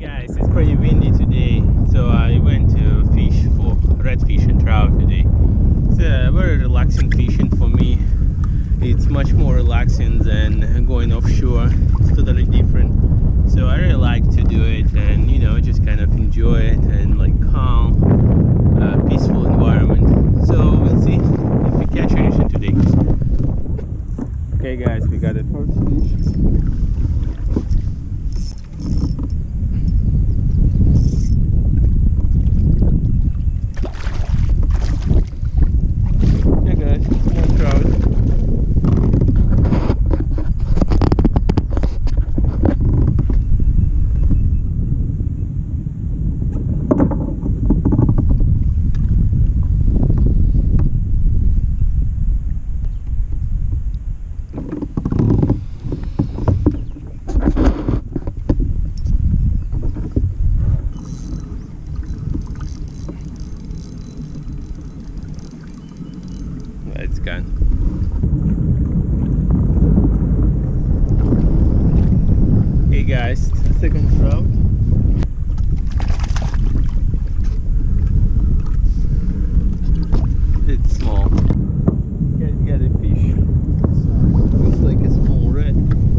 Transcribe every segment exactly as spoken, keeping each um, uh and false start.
Guys, it's pretty windy today, so I went to fish for redfish and trout today. It's a very relaxing fishing for me. It's much more relaxing than going offshore. It's totally different. So I really like to do it and, you know, just kind of enjoy it and like calm, uh, peaceful environment. So we'll see if we catch anything today. Okay guys, we got the first fish. It's gone. Hey guys, second trout. It's small. Can't get a fish. Looks like a small red.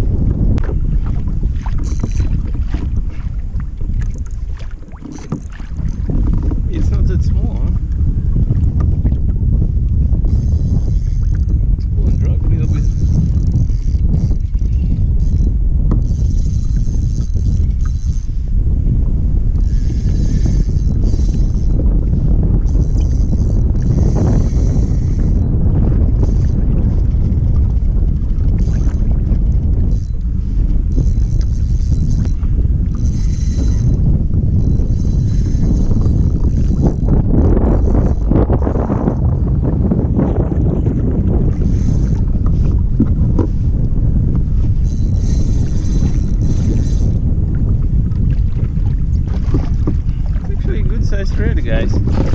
It's not that small, huh? Size red, guys.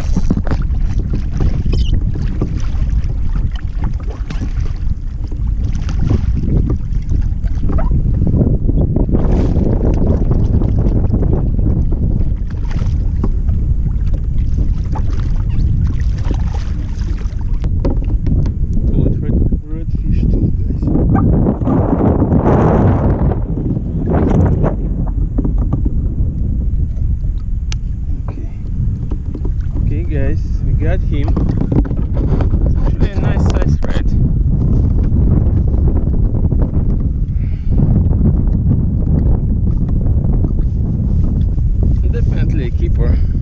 Guys, we got him. It's actually a nice size red. Definitely a keeper.